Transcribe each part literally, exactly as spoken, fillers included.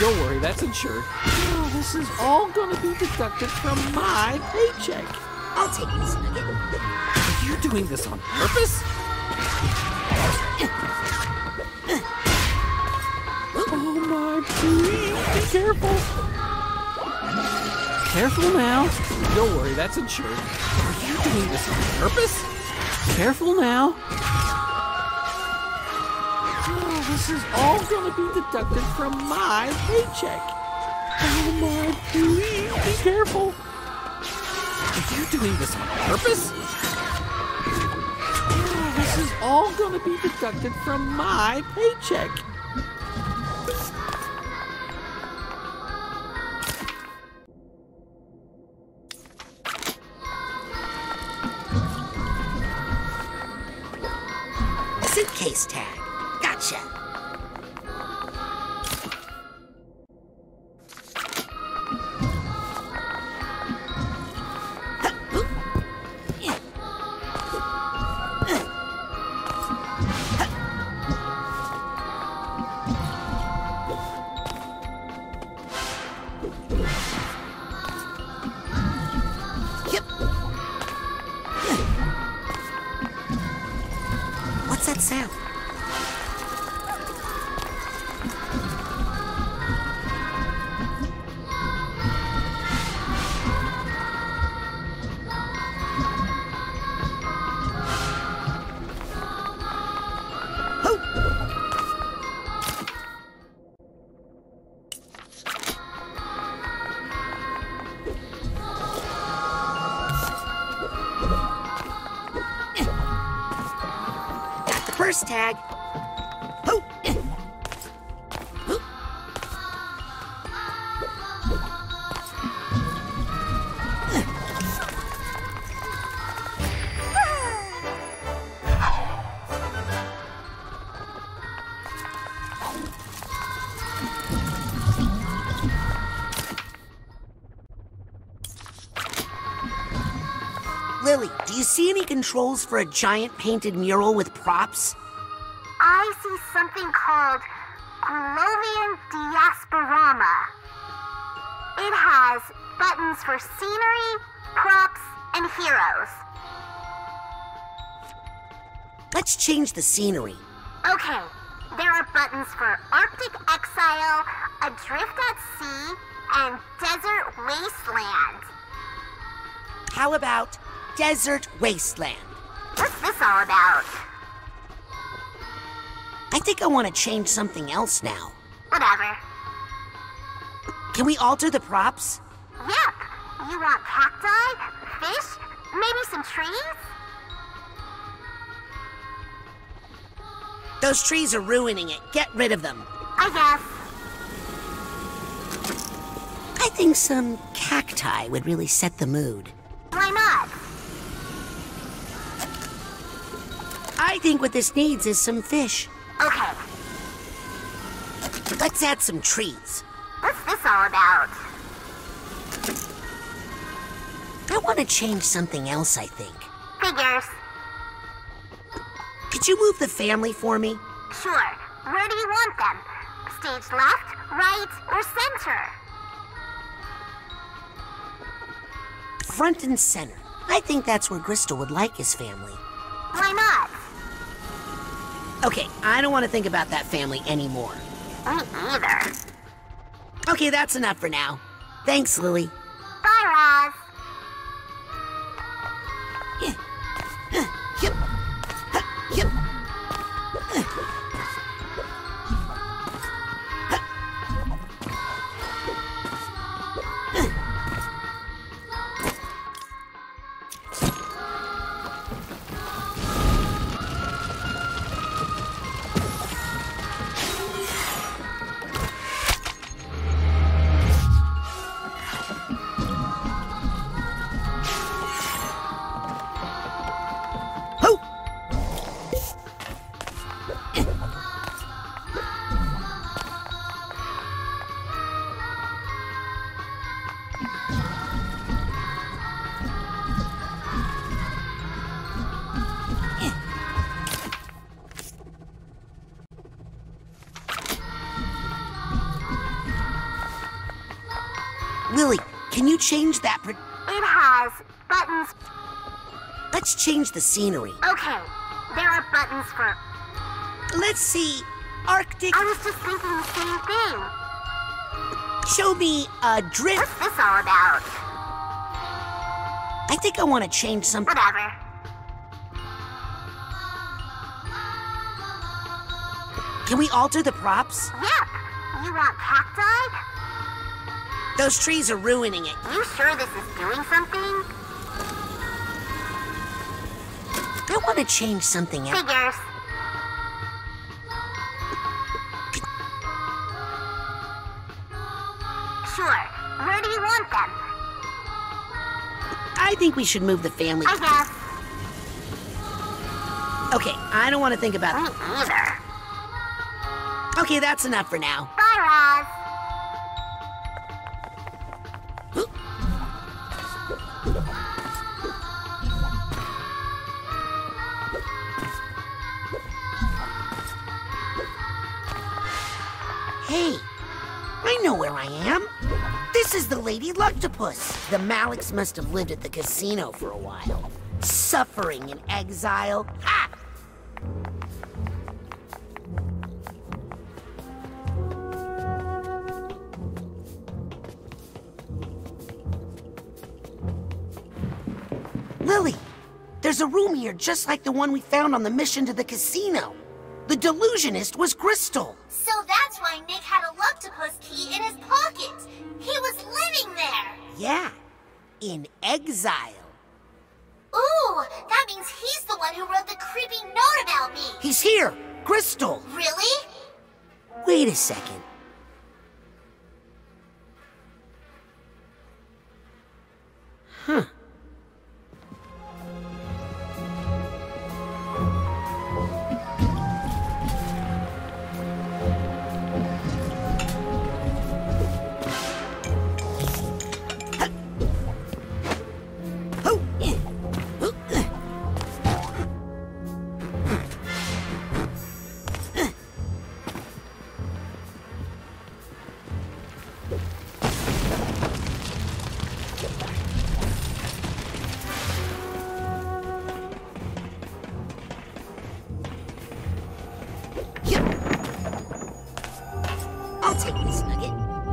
Don't worry, that's insured. Oh, this is all gonna be deducted from my paycheck. I'll take this nugget. Are you doing this on purpose? Oh my, please be careful. Careful now. Don't worry, that's insured. Are you doing this on purpose? Careful now. Oh, this is all gonna be deducted from my paycheck. Oh my, please be careful. Are you doing this on purpose? Oh, this is all gonna be deducted from my paycheck. Suitcase tag. Gotcha. Yep. What's that sound? First tag. Oh. Lily, do you see any controls for a giant painted mural with props? I see something called Glovian Diasporama. It has buttons for scenery, props, and heroes. Let's change the scenery. Okay, there are buttons for Arctic Exile, Adrift at Sea, and Desert Wasteland. How about Desert Wasteland? What's this all about? I think I want to change something else now. Whatever. Can we alter the props? Yep. You want cacti, fish, maybe some trees? Those trees are ruining it. Get rid of them. I guess. I think some cacti would really set the mood. Why not? I think what this needs is some fish. Okay. Let's add some trees. What's this all about? I want to change something else, I think. Figures. Could you move the family for me? Sure. Where do you want them? Stage left, right, or center? Front and center. I think that's where Gristle would like his family. Why not? Okay, I don't want to think about that family anymore. Me either. Okay, that's enough for now. Thanks, Lily. Bye, Roz. Yep. Yep. Lily, can you change that? Pro- It has buttons. Let's change the scenery. Okay, there are buttons for... Let's see. Arctic. I was just thinking the same thing. Show me a drift. What's this all about? I think I want to change something. Whatever. Can we alter the props? Yep. You want cacti? Those trees are ruining it. You sure this is doing something? I want to change something else. Figures. Sure. Where do you want them? I think we should move the family. I guess. Okay, I don't want to think about Me it. either. Okay, that's enough for now. Bye, Roz. Hey, I know where I am. This is the Lady Luctopus. The Maliks must have lived at the casino for a while. Suffering in exile. Ha! Lily, there's a room here just like the one we found on the mission to the casino. The delusionist was Crystal. So that's why Nick had a Luctopus key in his pocket. He was living there. Yeah, in exile. Ooh, that means he's the one who wrote the creepy note about me. He's here, Crystal. Really? Wait a second. Huh. I'll take this nugget.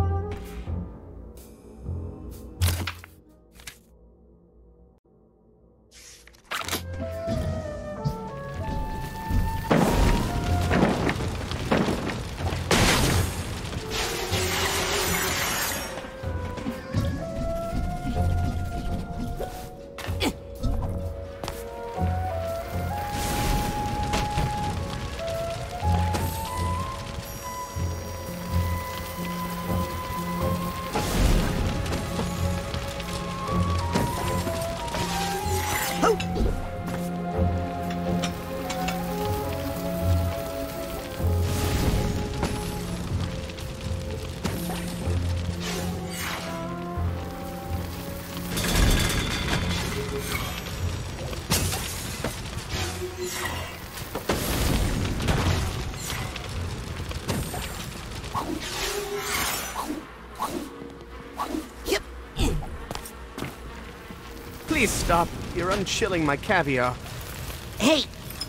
Please stop. You're unchilling my caviar. Hey!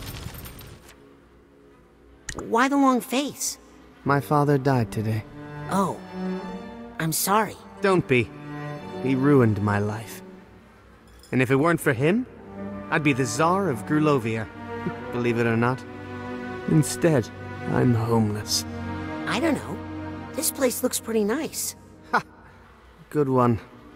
Why the long face? My father died today. Oh, I'm sorry. Don't be. He ruined my life. And if it weren't for him, I'd be the Tsar of Grulovia. Believe it or not. Instead, I'm homeless. I don't know. This place looks pretty nice. Ha! Good one.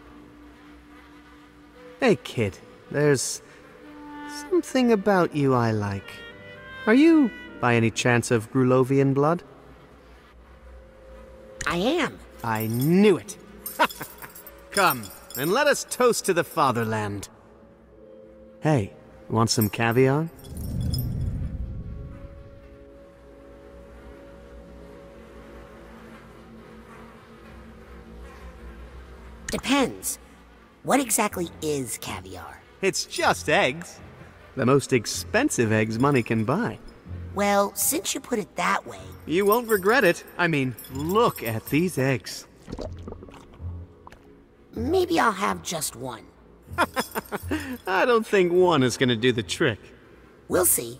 Hey, kid. There's something about you I like. Are you, by any chance, of Grulovian blood? I am. I knew it. Come, and let us toast to the fatherland. Hey, want some caviar? Depends. What exactly is caviar? It's just eggs. The most expensive eggs money can buy. Well, since you put it that way... You won't regret it. I mean, look at these eggs. Maybe I'll have just one. I don't think one is gonna do the trick. We'll see.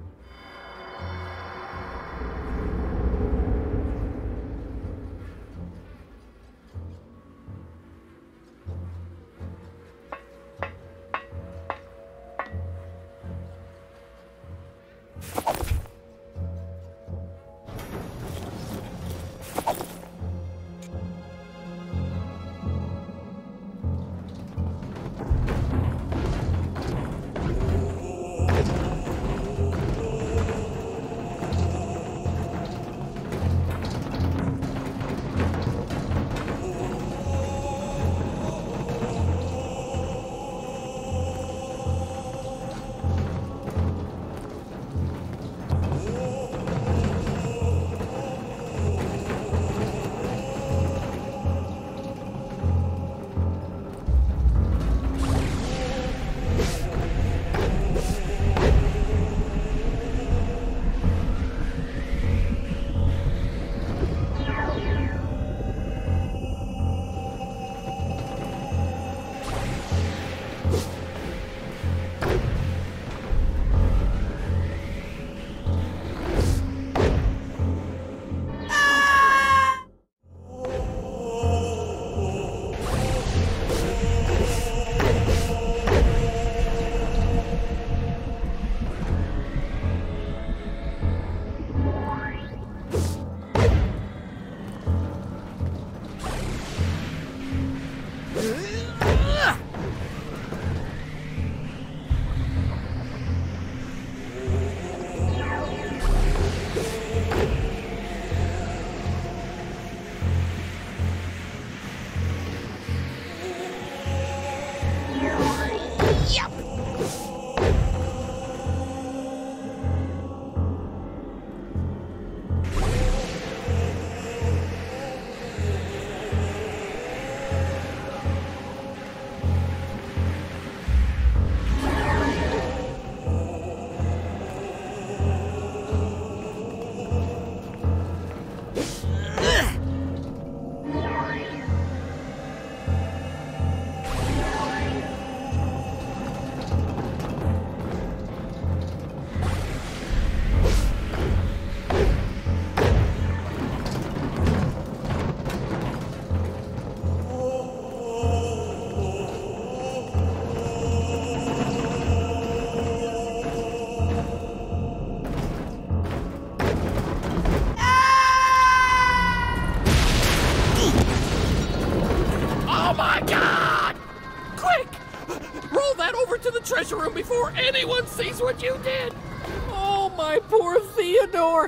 treasure room before anyone sees what you did! Oh, my poor Theodore!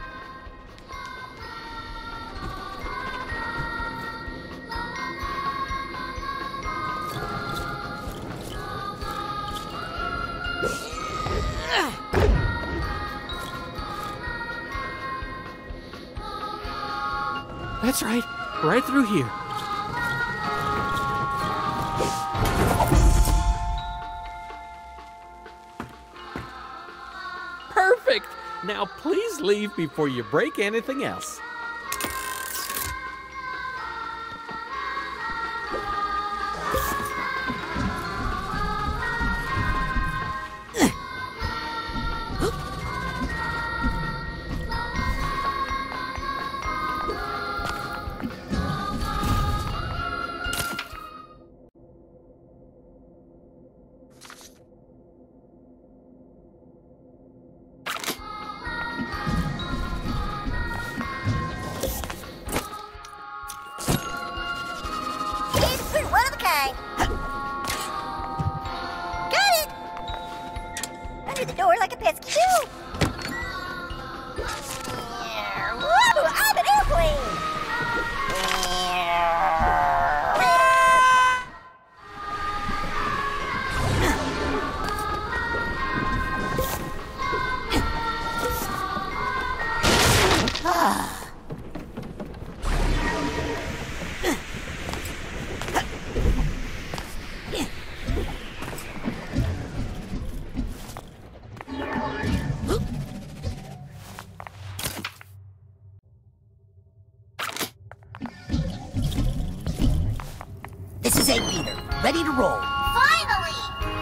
That's right, right through here. Perfect! Now please leave before you break anything else. The door like a pesky do. Whoa, I'm an airplane. This egg beater, ready to roll. Finally!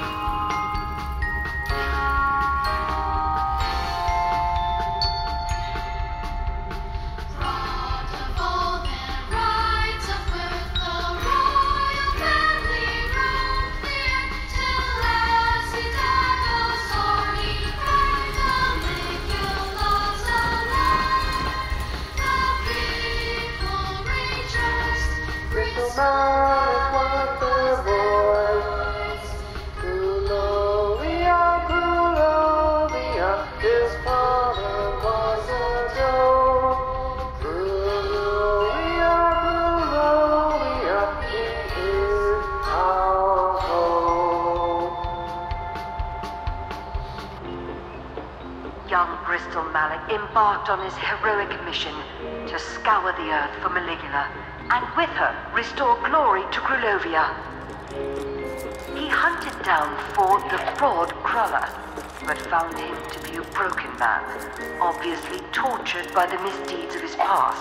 Young Bristol Malak embarked on his heroic mission to scour the earth for Maligula, and with her restore glory to Grulovia. He hunted down Ford the Fraud Cruller, but found him to be a broken man, obviously tortured by the misdeeds of his past.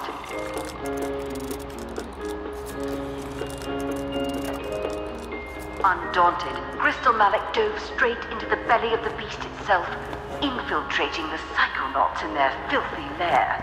Undaunted, Bristol Malak dove straight into the belly of the beast itself, infiltrating the Psychonauts in their filthy lair.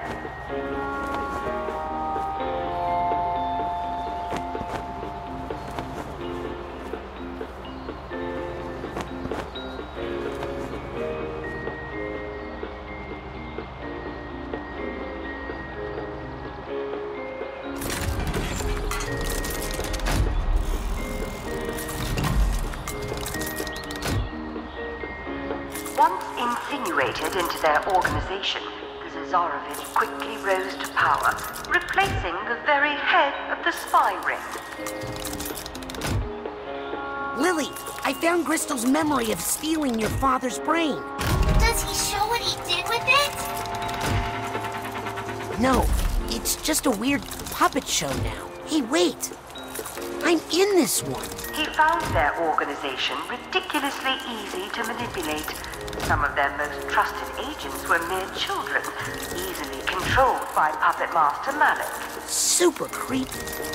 Once insinuated into their organization, the Zazarovich quickly rose to power, replacing the very head of the spy ring. Lily, I found Crystal's memory of stealing your father's brain. Does he show what he did with it? No, it's just a weird puppet show now. Hey, wait. I'm in this one. He found their organization ridiculously easy to manipulate. Some of their most trusted agents were mere children, easily controlled by Puppet Master Malak. Super creepy.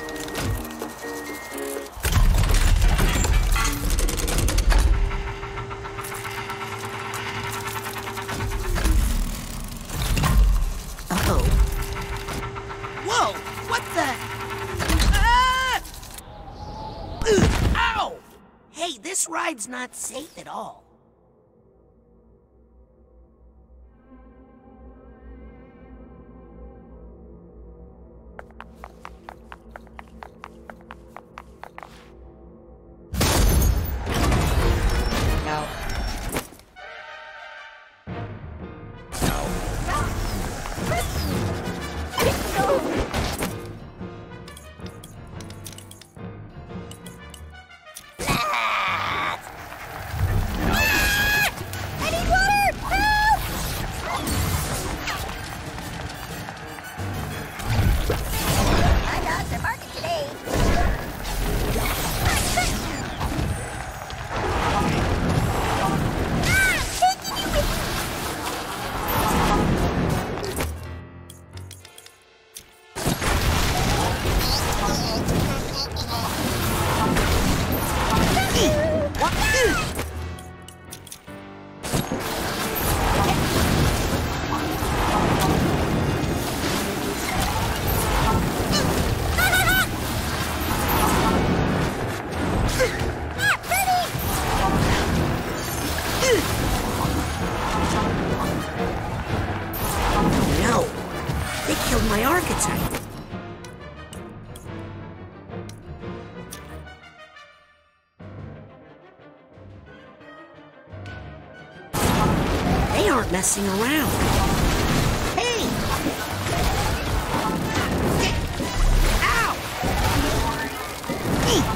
Uh-oh. Whoa! What the? Ah! Ugh, ow! Hey, this ride's not safe at all. My archetype. They aren't messing around. Hey! Ow! Hey!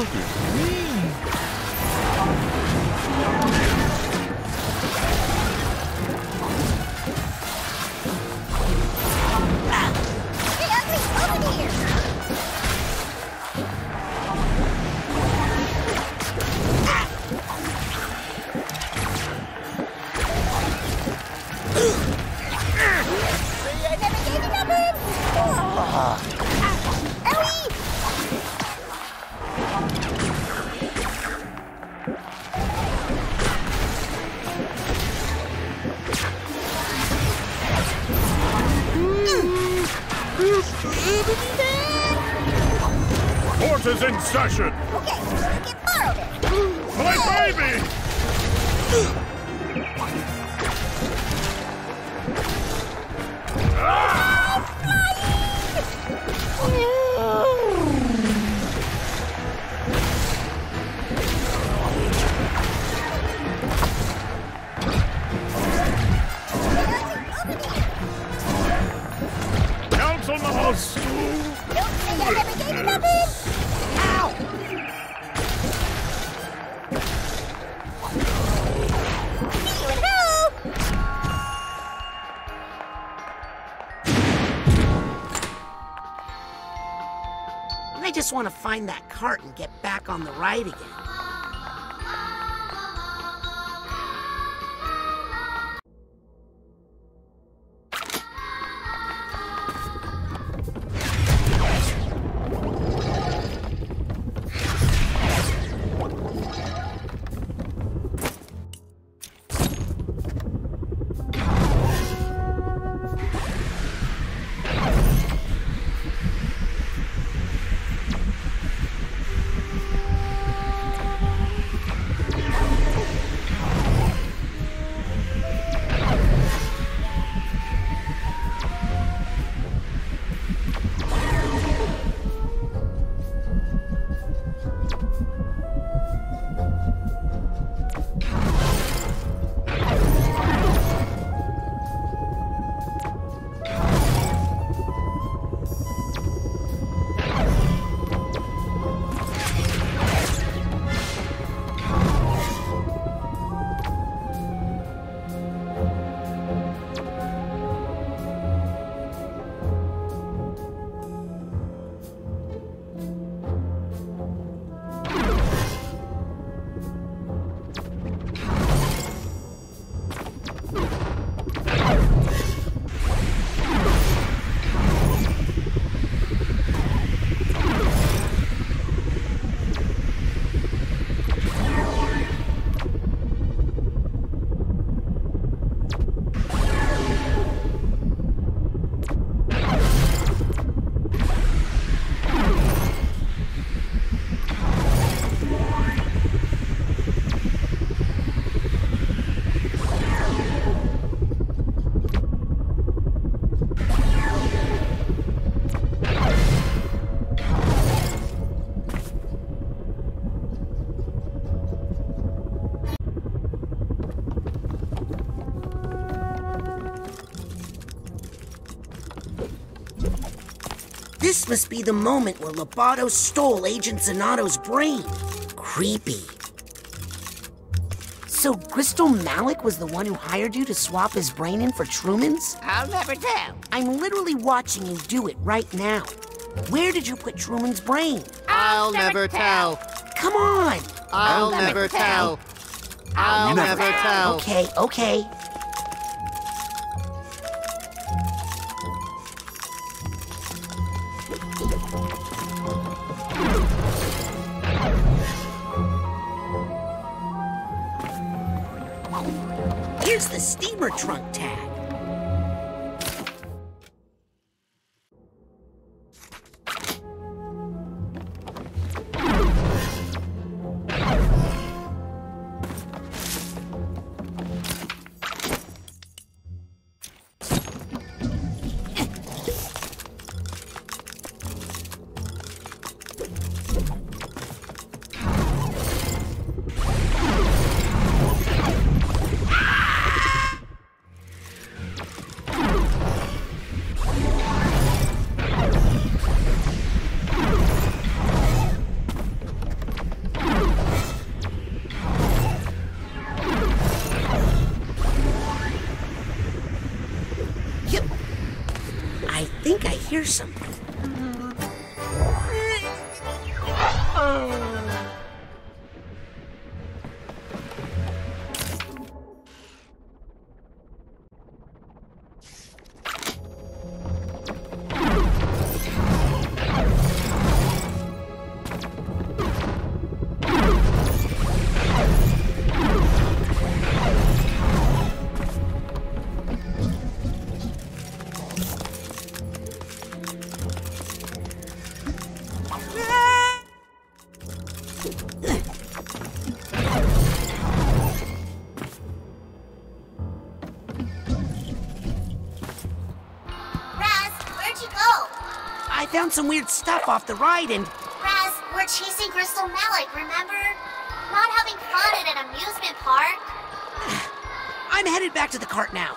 Court is in session! Okay, you can borrow it. My baby! Council Mouse! Don't say I never gave you nothing! Ow! See you in hell! I just want to find that cart and get back on the ride again. This must be the moment where Loboto stole Agent Zanotto's brain. Creepy. So Crystal Malik was the one who hired you to swap his brain in for Truman's? I'll never tell. I'm literally watching you do it right now. Where did you put Truman's brain? I'll never tell. Come on! I'll never tell. I'll never tell. Okay, okay. Here's the steamer trunk tag. Yep. I think I hear something. I found some weird stuff off the ride and... Raz, we're chasing Crystal Malik, remember? Not having fun at an amusement park. I'm headed back to the cart now.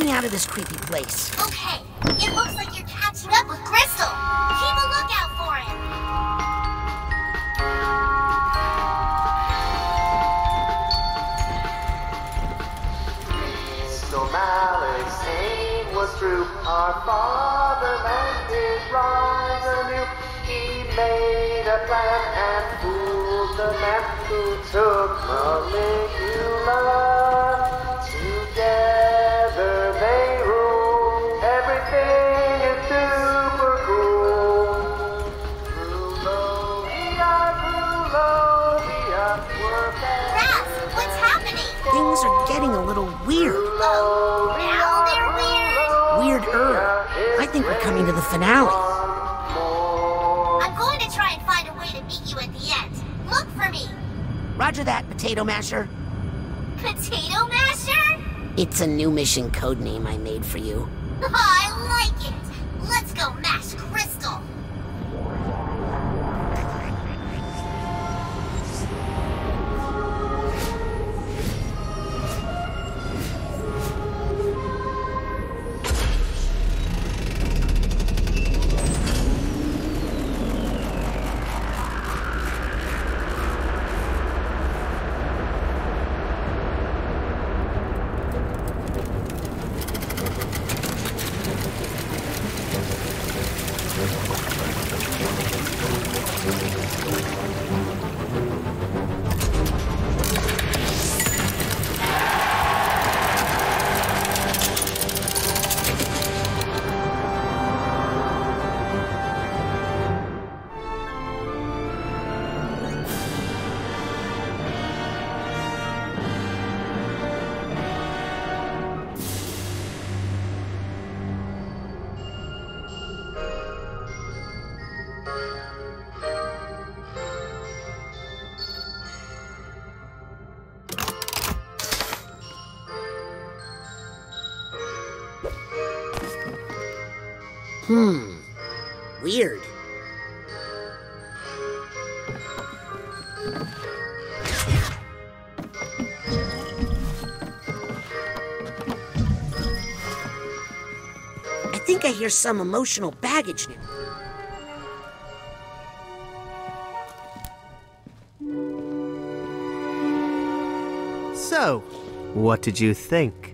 me out of this creepy place. Okay, it looks like you're catching up with Crystal. Keep a lookout for him. Crystal Malik's name was true. Our fatherland did rise anew. He made a plan and fooled the man who took Maligula. Together they rule. Everything is super cool. Grulovia, Grulovia, we're Raz, what's happening? Things are getting a little weird. Oh, now they're weird? Weirder. I think we're coming to the finale. I'm going to try and find a way to meet you at the end. Look for me. Roger that, Potato Masher. Potato Masher? It's a new mission code name I made for you. I like it. Let's go mash Crystal. Hmm. Weird. I think I hear some emotional baggage now. So, what did you think?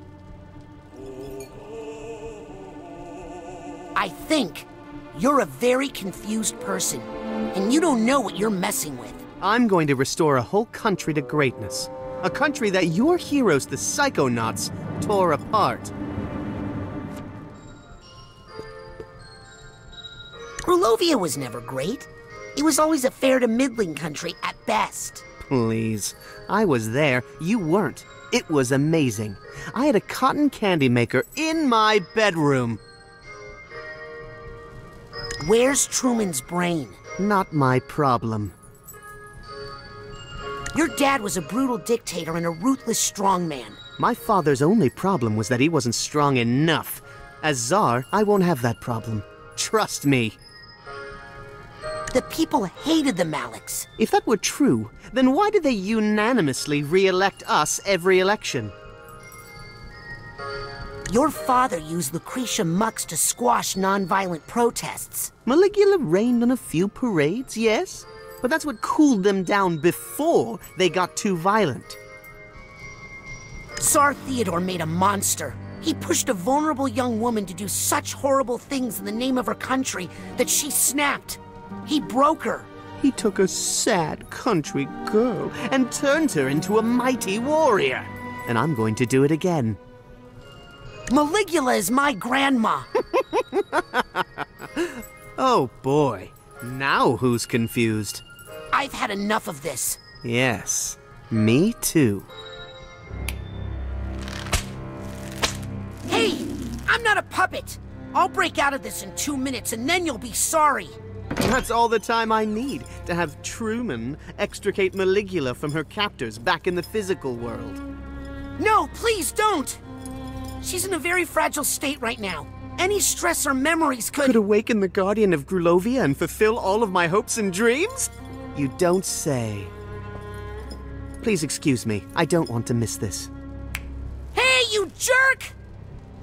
I think you're a very confused person, and you don't know what you're messing with. I'm going to restore a whole country to greatness. A country that your heroes, the Psychonauts, tore apart. Grulovia was never great. It was always a fair to middling country at best. Please. I was there. You weren't. It was amazing. I had a cotton candy maker in my bedroom. Where's Truman's brain? Not my problem. Your dad was a brutal dictator and a ruthless strongman. My father's only problem was that he wasn't strong enough. As Tsar, I won't have that problem. Trust me. The people hated the Maliks. If that were true, then why did they unanimously re-elect us every election? Your father used Lucretia Mux to squash non-violent protests. Maligula rained on a few parades, yes? But that's what cooled them down before they got too violent. Tsar Theodore made a monster. He pushed a vulnerable young woman to do such horrible things in the name of her country that she snapped. He broke her. He took a sad country girl and turned her into a mighty warrior. And I'm going to do it again. Maligula is my grandma. Oh boy, now who's confused? I've had enough of this. Yes, me too. Hey, I'm not a puppet. I'll break out of this in two minutes and then you'll be sorry. That's all the time I need to have Truman extricate Maligula from her captors back in the physical world. No, please don't. She's in a very fragile state right now. Any stress or memories could... Could awaken the Guardian of Grulovia and fulfill all of my hopes and dreams? You don't say. Please excuse me. I don't want to miss this. Hey, you jerk!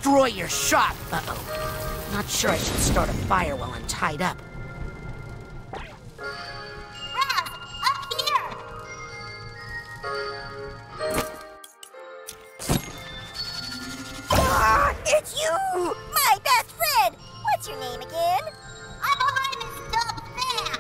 destroy your shop. Uh-oh. Not sure I should start a fire while I'm tied up. Raz, up here! Ah, it's you! My best friend! What's your name again? I'm behind this dumb fan!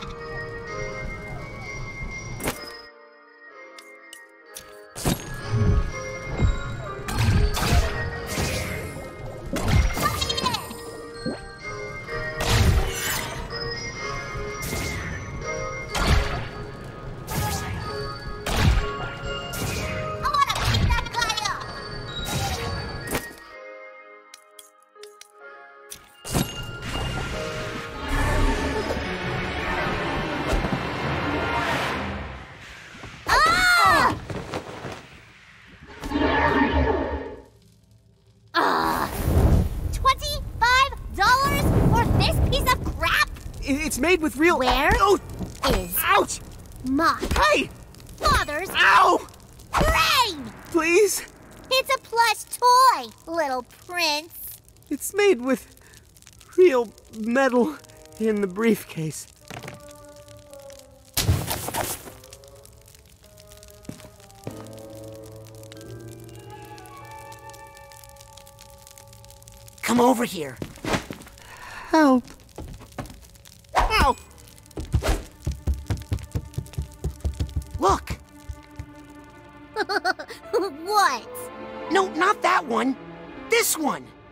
It's made with real... Where oh. is Ouch! my Hey! father's Ow! brain? Please? It's a plush toy, little prince. It's made with real metal in the briefcase. Come over here. Help. Ow! Look. What? No, not that one. This one.